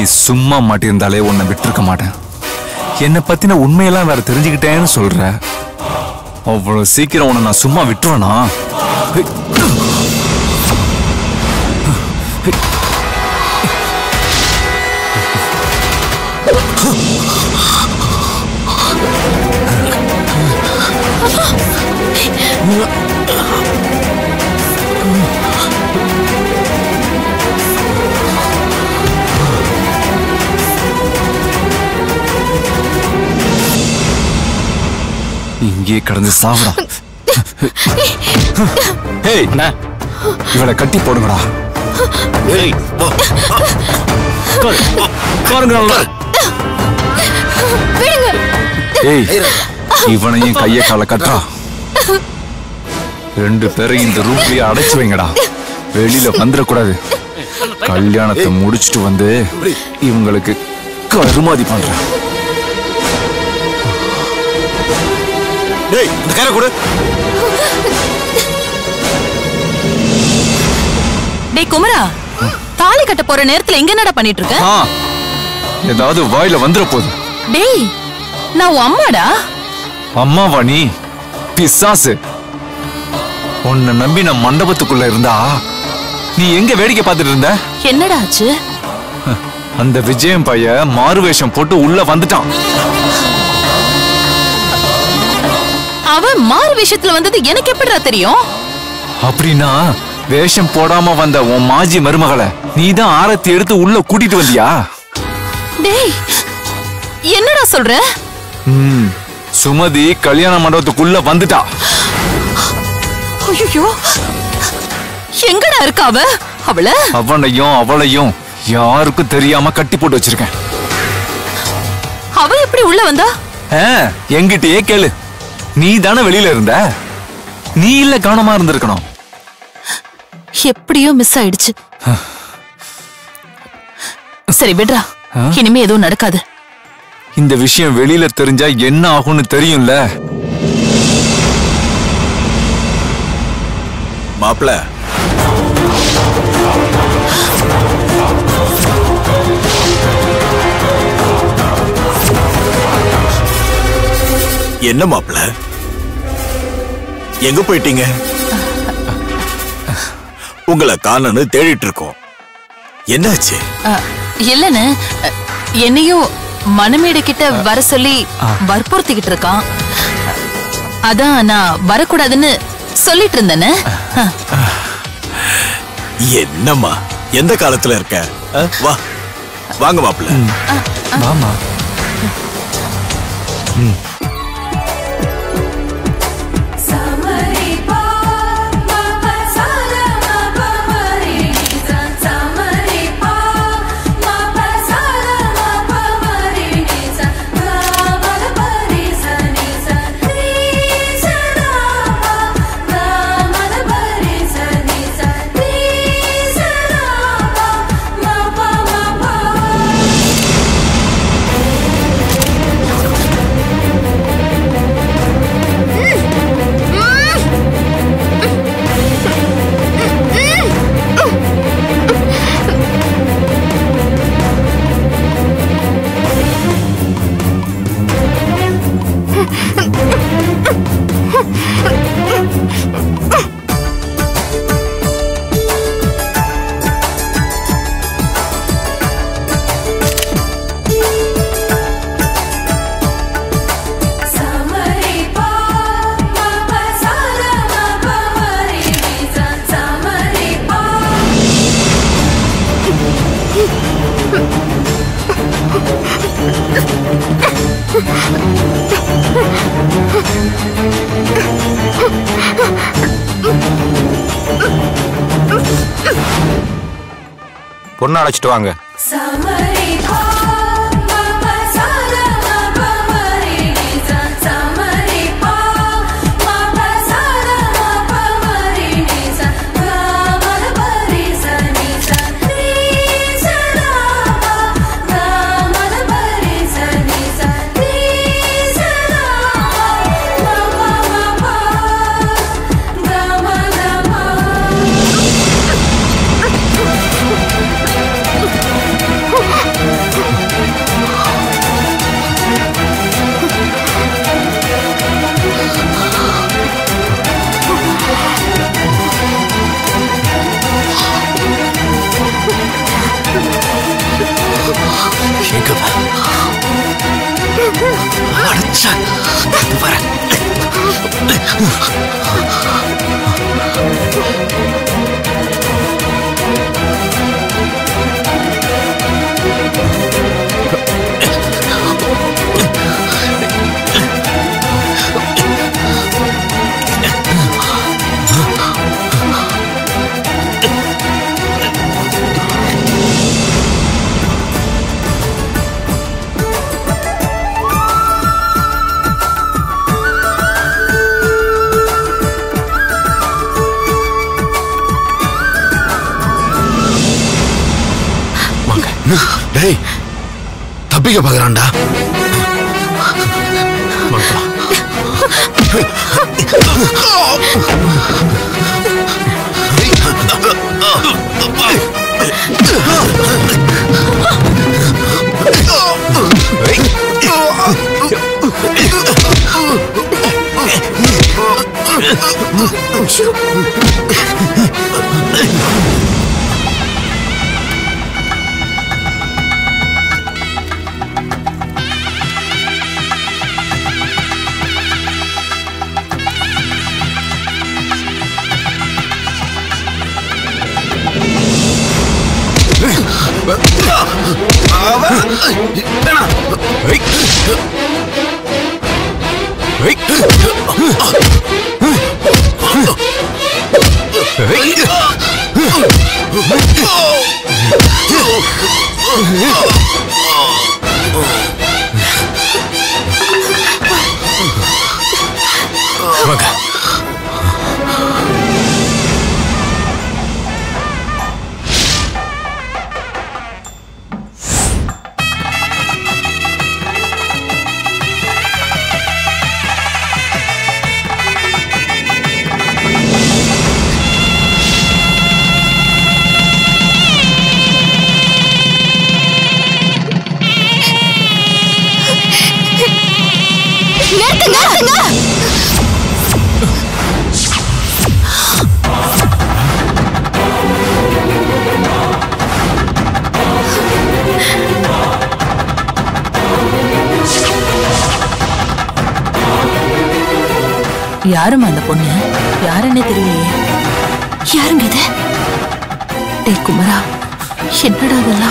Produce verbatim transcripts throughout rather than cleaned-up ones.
சும்மா மாட்டிருந்தாலே உன்னை விட்டுருக்க மாட்டேன். என்னை பத்தின உண்மையெல்லாம் வேற தெரிஞ்சுக்கிட்டேன்னு சொல்ற. அவ்வளவு சீக்கிரம் உன்னை நான் சும்மா விட்டுருவேனா? இங்கே கடந்து சாவடா. ஏய், இவளை கட்டி போடுங்கடா. ஏய், இவனையும் கைய கால கட்டா. ரெண்டு பேரையும் இந்த ரூம்லயே அடைச்சு வைங்கடா. வெளியில வந்துடக்கூடாது. கல்யாணத்தை முடிச்சுட்டு வந்து இவங்களுக்கு கருமாதி பண்றேன். டேய், இந்த கயிறை கொடு. டேய் குமரா, தாலி கட்ட போற நேரத்துல எங்க என்னடா பண்ணிட்டு இருக்க? ஏதாவது வாயில வந்துற போகுது. டேய், நான் உன் அம்மாடா. அம்மாவா நீ? பிசாசு. உன்னை நம்பி நான் மண்டபத்துக்குள்ள இருந்தா நீ எங்க வேடிக்கை பார்த்துட்டு இருந்த? என்னடா ஆச்சு? அந்த விஜயம் பைய மாறுவேஷம் போட்டு உள்ள வந்துட்டான். அவன் மாறு விஷயத்துல வந்தது எனக்கு எப்படிடா தெரியும்? அப்படின்னா வேஷம் போடாம வந்த உன் மாஜி மருமகளை நீதான் ஆரத்தி எடுத்து உள்ள கூட்டிட்டு வந்தியா? டேய், என்னடா சொல்ற? ம், சுமதி கல்யாண மண்டபத்துக்குள்ள வந்துட்டா. ஐயோ, எங்கடா இருக்கா அவ? அவள அவனையும் அவளையும் யாருக்கும் தெரியாம கட்டி போட்டு வச்சிருக்கேன். அவ எப்படி உள்ள வந்தா? எங்கிட்டயே கேளு. நீ தானே வெளியில இருந்த. நீ இல்ல கவனமா இருந்திருக்கணும். எப்படியோ மிஸ் ஆயிடுச்சு. சரி விடுறா, இனிமே எதுவும் நடக்காது. இந்த விஷயம் வெளியில தெரிஞ்சா என்ன ஆகும்னு தெரியும்ல. மாப்ள, என்ன மாப்ள, எங்க போயிட்டீங்க? உங்களை காணன்னு தேடிட்டு இருக்கோம். என்னாச்சு? இல்லன்னு என்னையும் மணமேடை கிட்ட வர சொல்லி வற்புறுத்திக்கிட்டு இருக்கான். அதான் நான் வரக்கூடாதுன்னு சொல்லிட்டு இருந்தேன்னு. என்னம்மா, எந்த காலத்துல இருக்க? வா, வாங்க மாப்ள. வாமா. பொண்ணு அழைச்சிட்டு வாங்க. டேய் தப்பிக்க பாக்குறான்டா. யாருமா அந்த பொண்ணு? யாருன்னே தெரியலையே. யாருங்க இது? டேய் குமரா, என்னடா இதெல்லாம்?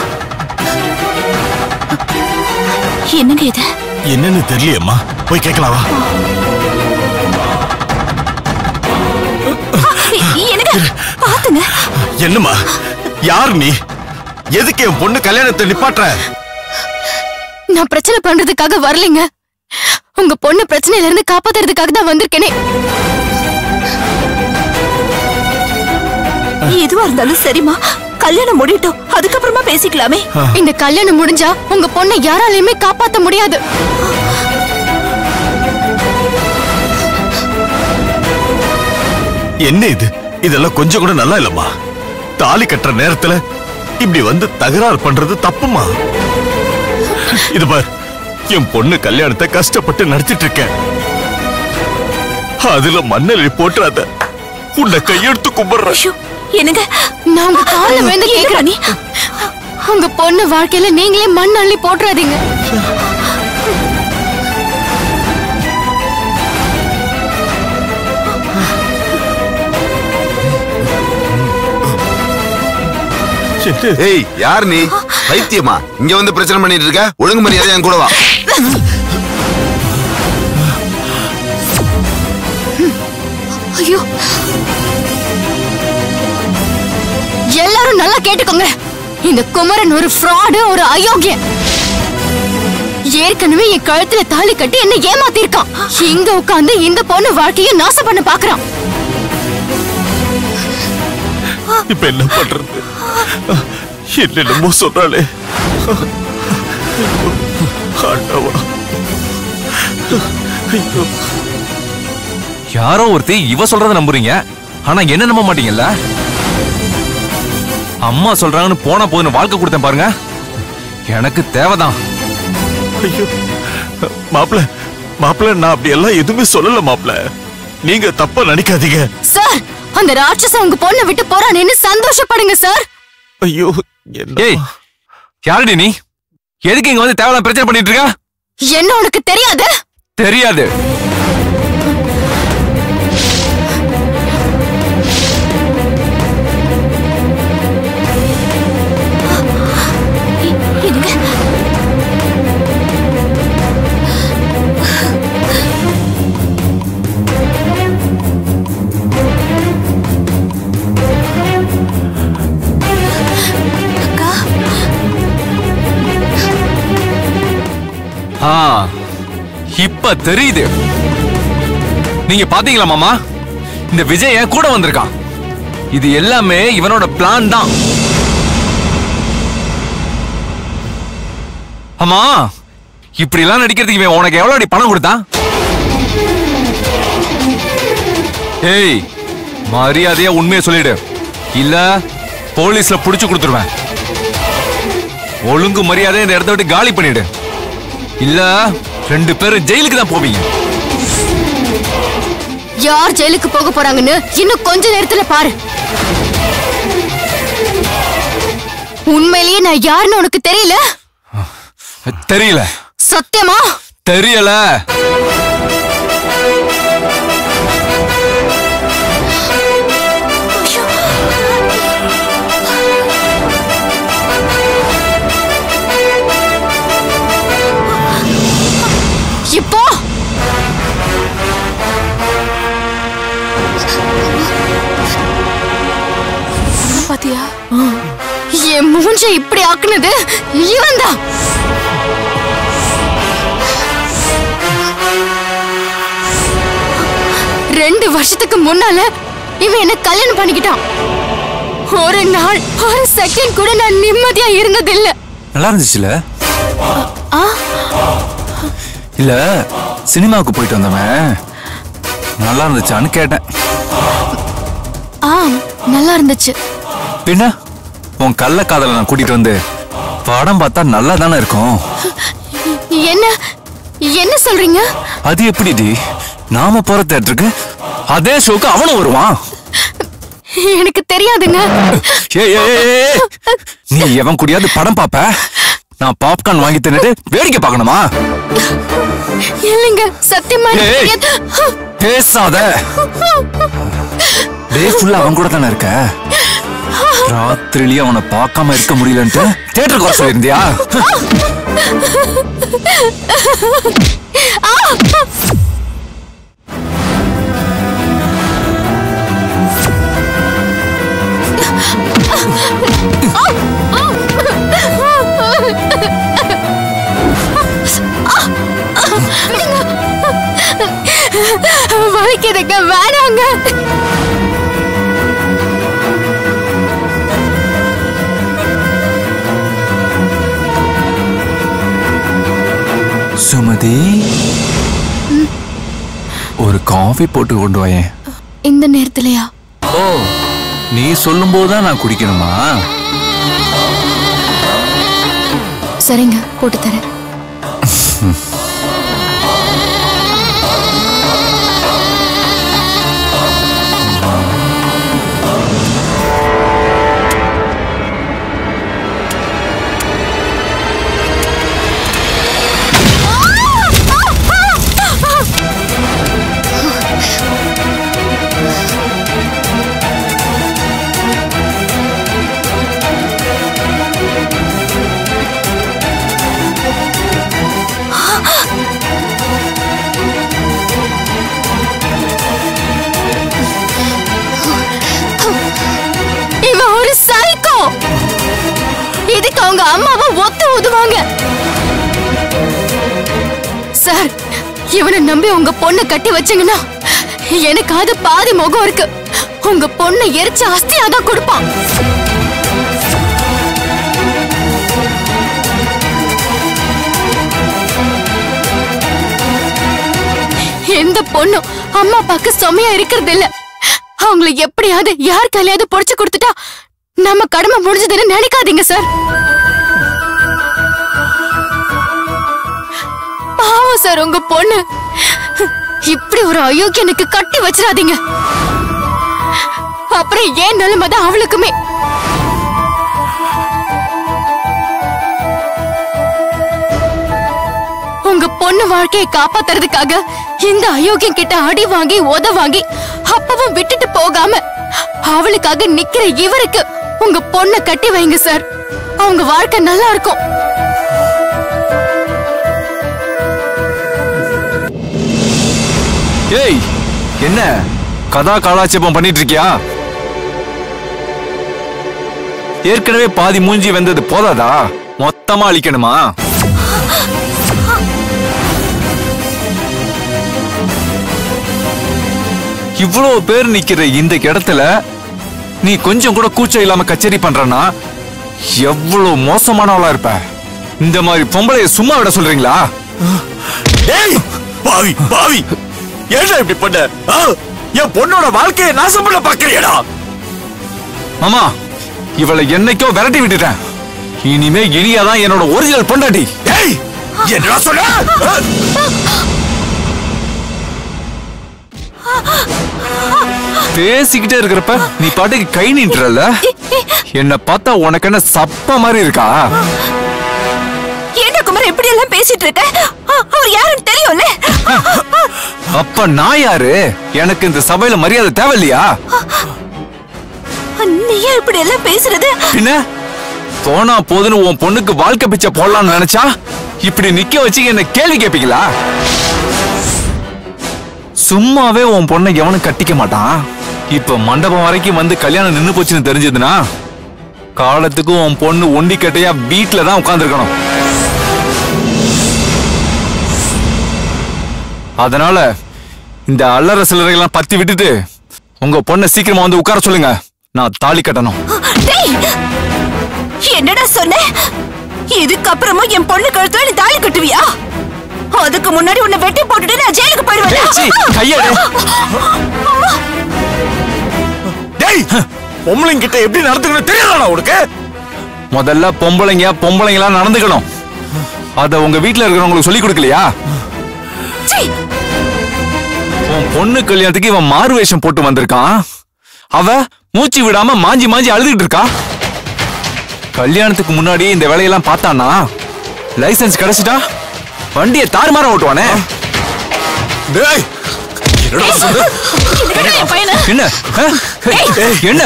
என்னங்க இது? என்னன்னு தெரியலையம்மா, போய் கேட்கலாவா? என்னங்க பாத்துங்க. என்னம்மா, யார் நீ? எதுக்கு என் பொண்ணு கல்யாணத்தை நிப்பாட்டுற? நான் பிரச்சனை பண்றதுக்காக வரலைங்க. உங்க பொண்ணு பிரச்சனையில இருந்து காப்பாத்துறதுக்காக தான் வந்திருக்கேனே. எதுவா இருந்தாலும் சரிமா, கல்யாணம் முடியட்டும், அதுக்கப்புறமா பேசிக்கலாமே. இந்த கல்யாணம் முடிஞ்சா உங்க பொண்ணை யாராலையுமே காப்பாத்த முடியாது. என்ன இது? இதெல்லாம் கொஞ்சம் கூட நல்லா இல்லம்மா. தாலி கட்டுற நேரத்துல இப்படி வந்து தகராறு பண்றது தப்புமா. இது பார், என் பொண்ணு கல்யாணத்தை கஷ்டப்பட்டு நடத்திட்டு இருக்கேன். அதுல மண்ணெளி போட்டுறாத. உன்னை கையெடுத்து கும்பிடுறேன். என்னங்க, நான் உங்க கால வேந்து கேக்குறேன். உங்க பொண்ணு வாழ்க்கையில நீங்களே மண் அள்ளி போட்டுறாதீங்க. ஏய், யார் நீ? பைத்தியமா? இங்க வந்து பிரச்சனை பண்ணிட்டு இருக்க? ஒழுங்கு மரியாதை என் கூட வா. ஐயோ, எல்லாரும் நல்லா கேட்டுக்கோங்க. இந்த குமரன் ஒரு ஃப்ராடு, ஒரு அயோக்கியன். ஏற்கனவே என் கழுத்துல தாலி கட்டி என்ன ஏமாத்தி இருக்கான். இங்க உட்கார்ந்து இந்த பொண்ணு வாழ்க்கையை நாசம் பண்ண பாக்குறான். இப்ப என்ன பண்றது? என்னென்னமோ சொல்றாளே. யாரோ ஒருத்தி இவ சொல்றத நம்புறீங்க, ஆனா என்ன நம்ப மாட்டீங்கல்ல? அம்மா சொல்றாங்கன்னு போனா போதுன்னு வாழ்க்கை கொடுத்தேன் பாருங்க. எனக்கு தேவைதான். ஐயோ மாப்பிள்ள, மாப்பிள்ள, நான் அப்படி எல்லாம் எதுவுமே சொல்லல மாப்பிள்ள. நீங்க தப்பா நினைக்காதீங்க சார். அந்த ராட்சசன் உங்க பொண்ணை விட்டு போறானேன்னு சந்தோஷப்படுங்க சார். ஐயோ, ஏய், யாருடி நீ? எதுக்கு இங்க வந்து தேவையில்லாம பிரச்சனை பண்ணிட்டு இருக்க? என்ன உனக்கு தெரியாது? தெரியாது. இப்ப தெரியுது. நீங்க பாத்தீங்களா மாமா, இந்த விஜய் என் கூட வந்திருக்கான். இது எல்லாமே இவனோட பிளான் தான். ஆமா, இப்படி எல்லாம் நடிக்கிறதுக்கு இவன் உனக்கு எவ்வளவு அடி பணம் கொடுத்தான்? ஏய், மரியாதையா உண்மையை சொல்லிடு, இல்ல போலீஸ்ல புடிச்சு கொடுத்துருவேன். ஒழுங்கு மரியாதை இந்த இடத்த விட்டு காலி பண்ணிடு, இல்ல ரெண்டு பேரும் ஜெயிலுக்கு தான் போவீங்க. யார் ஜெயிலுக்கு போக போறாங்கன்னு இன்னும் கொஞ்ச நேரத்துல பாரு. உண்மையிலேயே நான் யாருன்னு உனக்கு தெரியல? தெரியல. சத்தியமா தெரியல. இப்போ பாத்தியா, என் மூஞ்ச இப்படி ஆக்குனது இவன் தான். ரெண்டு வருஷத்துக்கு முன்னால இவன் என்ன கல்யாணம் பண்ணிக்கிட்டான். ஒரு நாள் ஒரு செகண்ட் கூட நான் நிம்மதியா இருந்ததில்லை. நல்லா இருந்துச்சுல? இல்ல சினிமாவுக்கு போயிட்டு வந்தவன் நல்லா இருந்துச்சான்னு கேட்டேன். ஆ, நல்லா இருந்துச்சு. பின்ன உன் கள்ள காதலை நான் கூட்டிட்டு வந்து படம் பார்த்தா நல்லா தானே இருக்கும். என்ன என்ன சொல்றீங்க? அது எப்படி டி, நாம போற தியேட்டருக்கு அதே ஷோக்கு அவனும் வருவான். எனக்கு தெரியாதுங்க. நீ எவன் கூடயாவது படம் பாப்ப, நான் பாப்கார்ன் வாங்கி தின்னுட்டு வேடிக்கை பார்க்கணுமா? இல்லைங்க, சத்தியமா பேசாத. டே ஃபுல்லா அவன் கூட தானே இருக்க. ராத்திரிலேயே அவனை பார்க்காம இருக்க முடியலன்ட்டு தியேட்டருக்கு வர சொல்லியிருந்தியா? வலிக்குதுங்க, வேணாங்க. சுமதி, ஒரு காஃபி போட்டு கொண்டு வாயேன். இந்த நேரத்திலயா? ஓ, நீ சொல்லும் போதுதான் நான் குடிக்கணுமா? சரிங்க, போட்டு தரேன். இதுக்கு அவங்க அம்மாவை ஒத்து ஊதுவாங்க. சார், இவனை நம்பி உங்க பொண்ணை கட்டி வச்சீங்கன்னா எனக்கு அது பாதி முகம் இருக்கு. உங்க பொண்ணை எரிச்சு அஸ்தியாதான் கொடுப்பான். எந்த பொண்ணும் அம்மா அப்பாக்கு சுமையா இருக்கிறது இல்ல. அவங்களை எப்படியாவது யார் கையிலாவது பொடிச்சு கொடுத்துட்டா நம்ம கடமை முடிஞ்சதுன்னு நினைக்காதீங்க சார். பாவம் சார் உங்க பொண்ணு. இப்படி ஒரு அயோக்கியனுக்கு கட்டி வச்சிடாதீங்க. அப்புறம் ஏன் நிலைமைதான் அவளுக்குமே. உங்க பொண்ணு வாழ்க்கையை காப்பாத்துறதுக்காக இந்த அயோக்கியம் கிட்ட அடி வாங்கி உத வாங்கி அப்பவும் விட்டுட்டு போகாம அவளுக்காக நிக்கிற இவருக்கு உங்க பொண்ணை கட்டி வைங்க சார். அவங்க வாழ்க்கை நல்லா இருக்கும். ஏய், என்ன கதா காலாட்சேபம் பண்ணிட்டு இருக்கியா? ஏற்கனவே பாதி மூஞ்சி வந்தது போதாதா? மொத்தமா அழிக்கணுமா? இவ்வளவு பேர் நிக்கிற இந்த இடத்துல நீ கொஞ்சம் கூட கூச்சம் இல்லாம கச்சேரி பண்றனா எவ்வளவு மோசமானவளா இருப்ப. இந்த மாதிரி பொம்பளைய சும்மா விட சொல்றீங்களா? ஏய் பாவி பாவி, ஏன்டா இப்படி பண்ண? என் பொண்ணோட வாழ்க்கையை நாசம் பண்ண பாக்குறியடா? மாமா, இவளை என்னைக்கோ விரட்டி விட்டுட்டேன். இனிமே இனியாதான் என்னோட ஒரிஜினல் பொண்டாட்டி. ஏய், என்னடா சொல்ற? பேசிக்கிட்டே இருக்கிறப்ப நீ பாட்டுக்கு கை நீட்டுறல. என்ன பார்த்தா உனக்கு என்ன சப்ப மாதிரி இருக்கா? ஏண்டா குமார் இப்படி எல்லாம் பேசிட்டு இருக்க? அவர் யாருன்னு தெரியும்ல? அப்ப நான் யாரு? எனக்கு இந்த சபையில மரியாதை தேவையில்லையா? நீ ஏன் இப்படி எல்லாம் பேசுறது? பின்ன போனா போதுன்னு உன் பொண்ணுக்கு வாழ்க்கை பிச்சை போடலாம்னு நினைச்சா இப்படி நிக்க வச்சு என்ன கேள்வி கேட்பீங்களா? சும்மாவே உன் பொண்ணை எவனும் கட்டிக்க மாட்டான். இப்ப மண்டபம் வரைக்கும் வந்து கல்யாணம் நின்னு போச்சுன்னு தெரிஞ்சதுன்னா காலத்துக்கு உன் பொண்ணு ஒண்டி கட்டையா வீட்டுல தான் உட்கார்ந்துருக்கணும். அதனால இந்த அல்லற சிலரையெல்லாம் பத்தி விட்டுட்டு உங்க பொண்ணை சீக்கிரமா வந்து உட்கார சொல்லுங்க. நான் தாலி கட்டணும். என்னடா சொன்ன? இதுக்கப்புறமா என் பொண்ணு கழுத்துல நீ தாலி கட்டுவியா? அதுக்கு முன்னாடி உன்னை வெட்டி போட்டுட்டு நான் ஜெயிலுக்கு போயிடுவேன். கையடே. டேய், பொம்பளைங்க கிட்ட எப்படி நடந்துக்கணும் தெரியாதா உனக்கு? முதல்ல பொம்பளைங்க பொம்பளைங்களா நடந்துக்கணும். அத உங்க வீட்டுல இருக்கிறவங்களுக்கு சொல்லி கொடுக்கலையா? உன் பொண்ணு கல்யாணத்துக்கு இவன் மாறு வேஷம் போட்டு வந்திருக்கான். அவ மூச்சு விடாம மாஞ்சி மாஞ்சி அழுதுகிட்டு இருக்கா. கல்யாணத்துக்கு முன்னாடி இந்த வேலையெல்லாம் பார்த்தானா லைசன்ஸ் கிடைச்சிட்டா வண்டியை தாறுமாற ஓட்டுவானே. டேய், என்னடா சொல்ற? என்ன என்ன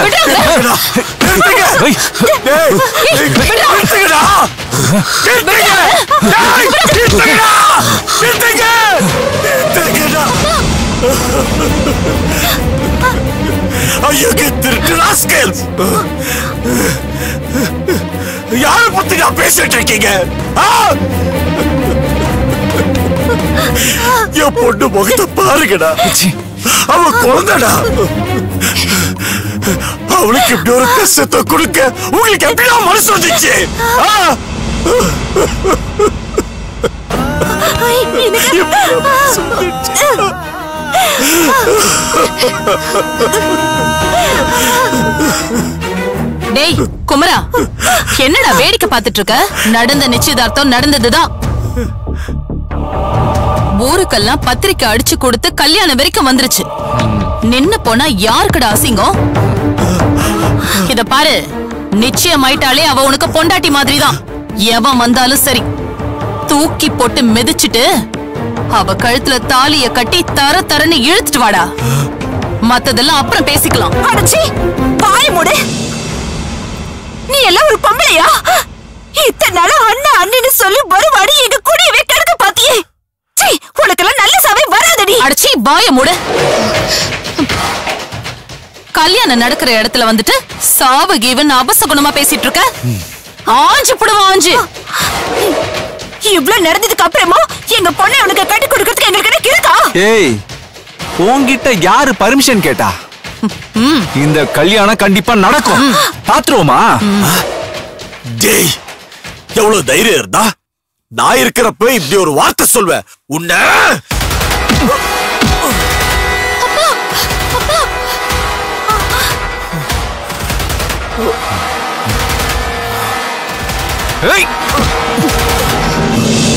யார பத்தி நான் பேசிட்டு இருக்கீங்க? என் பொண்ணு முகத்தை பாருங்கடா. அவ குழந்தைடா. அவளுக்கு இப்படி ஒரு கஷ்டத்தை கொடுக்க உங்களுக்கு எப்படிதான் மனசு வந்துச்சு? டேய் குமரா, என்னடா வேடிக்கை பார்த்துட்டு இருக்க? நடந்த நிச்சயதார்த்தம் நடந்ததுதான். ஊருக்கெல்லாம் பத்திரிக்கை அடிச்சு கொடுத்து கல்யாணம் வரைக்கும் வந்துருச்சு. நின்னு போனா யாருக்குடா அசிங்கம்? இத பாரு, நிச்சயம் ஆயிட்டாலே அவ உனக்கு பொண்டாட்டி மாதிரிதான். எவன் வந்தாலும் சரி தூக்கி போட்டு மிதிச்சிட்டு அவ கழுத்துல தாலிய கட்டி தர தரன்னு இழுத்துட்டு வாடா. மத்ததெல்லாம் அப்புறம் பேசிக்கலாம். அடச்சி பாய மூடு. நீ எல்லாம் ஒரு பொம்பளையா? இத்தனை நாளா அண்ணா அண்ணன்னு சொல்லி ஒரு வாடி எங்க குடியவே கெடுக்க பாத்தியே. சீ, உனக்கெல்லாம் நல்ல சபை வராதடி. அடச்சி பாய மூடு. கல்யாணம் நடக்கிற இடத்துல வந்துட்டு சாவு கீவன் அபசகுணமா பேசிட்டு இருக்க. ஆஞ்சு புடுவா ஆஞ்சு. இவ்வளவு நடந்ததுக்கு அப்புறமா எங்க பொண்ணை உனக்கு கட்டி கொடுக்கறதுக்கு எங்களுக்கு என்ன இருக்கா? ஏய், உன்கிட்ட யாரு பர்மிஷன் கேட்டா? இந்த கல்யாணம் கண்டிப்பா நடக்கும். பாத்துருவோமா? டேய், எவ்வளவு தைரியம் இருந்தா நான் இருக்கிறப்ப இப்படி ஒரு வார்த்தை சொல்வேன் உன்ன? ஏய்